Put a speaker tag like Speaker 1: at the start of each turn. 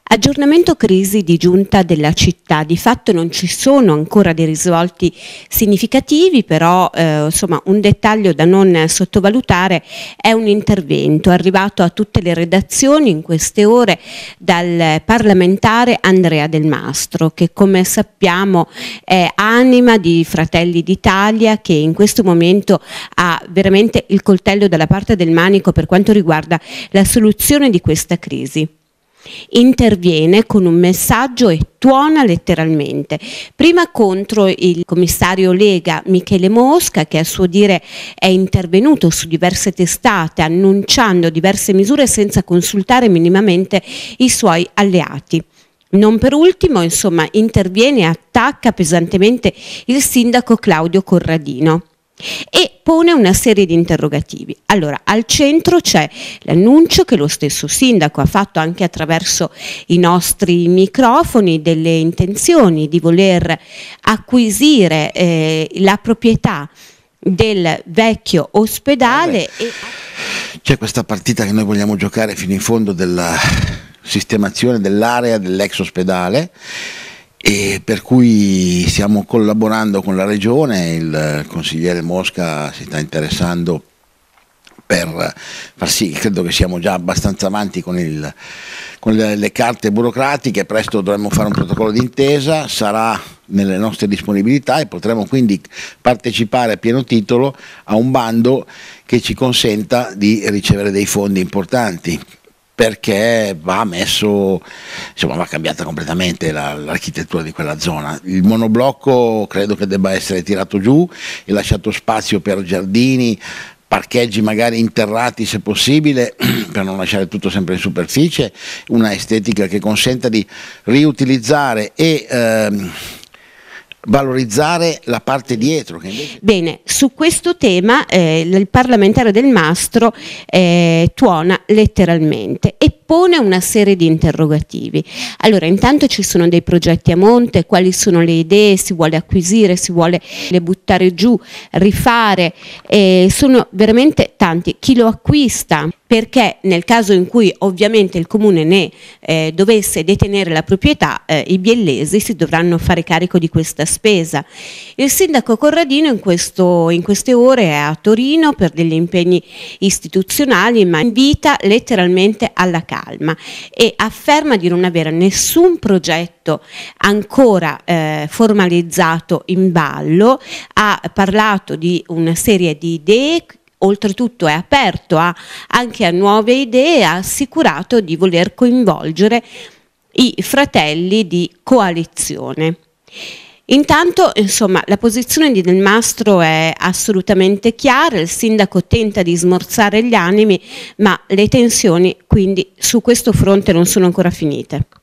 Speaker 1: Aggiornamento crisi di giunta della città. Di fatto non ci sono ancora dei risvolti significativi, però insomma un dettaglio da non sottovalutare è un intervento arrivato a tutte le redazioni in queste ore dal parlamentare Andrea Del Mastro, che come sappiamo è anima di Fratelli d'Italia, che in questo momento ha veramente il coltello dalla parte del manico per quanto riguarda la soluzione di questa crisi. Interviene con un messaggio e tuona letteralmente, prima contro il commissario Lega Michele Mosca, che a suo dire è intervenuto su diverse testate annunciando diverse misure senza consultare minimamente i suoi alleati. Non per ultimo, insomma, interviene e attacca pesantemente il sindaco Claudio Corradino e pone una serie di interrogativi. Allora, al centro c'è l'annuncio che lo stesso sindaco ha fatto anche attraverso i nostri microfoni delle intenzioni di voler acquisire la proprietà del vecchio ospedale.
Speaker 2: C'è questa partita che noi vogliamo giocare fino in fondo della sistemazione dell'area dell'ex ospedale, e per cui stiamo collaborando con la regione. Il consigliere Mosca si sta interessando per far sì, credo che siamo già abbastanza avanti con le carte burocratiche. Presto dovremo fare un protocollo d'intesa, sarà nelle nostre disponibilità e potremo quindi partecipare a pieno titolo a un bando che ci consenta di ricevere dei fondi importanti, perché va messo, insomma, va cambiata completamente l'architettura di quella zona. Il monoblocco credo che debba essere tirato giù e lasciato spazio per giardini, parcheggi magari interrati se possibile, per non lasciare tutto sempre in superficie, una estetica che consenta di riutilizzare e valorizzare la parte dietro. Che invece...
Speaker 1: Bene, su questo tema il parlamentare Del Mastro tuona letteralmente e pone una serie di interrogativi. Allora, intanto ci sono dei progetti a monte, quali sono le idee, si vuole acquisire, si vuole buttare giù, rifare, sono veramente tanti. Chi lo acquista? Perché nel caso in cui ovviamente il comune ne dovesse detenere la proprietà, i biellesi si dovranno fare carico di questa spesa. Il sindaco Corradino in queste ore è a Torino per degli impegni istituzionali, ma invita letteralmente alla calma e afferma di non avere nessun progetto ancora formalizzato in ballo. Ha parlato di una serie di idee. Oltretutto è aperto anche a nuove idee e ha assicurato di voler coinvolgere i fratelli di coalizione. Intanto, insomma, la posizione di Del Mastro è assolutamente chiara, il sindaco tenta di smorzare gli animi, ma le tensioni quindi su questo fronte non sono ancora finite.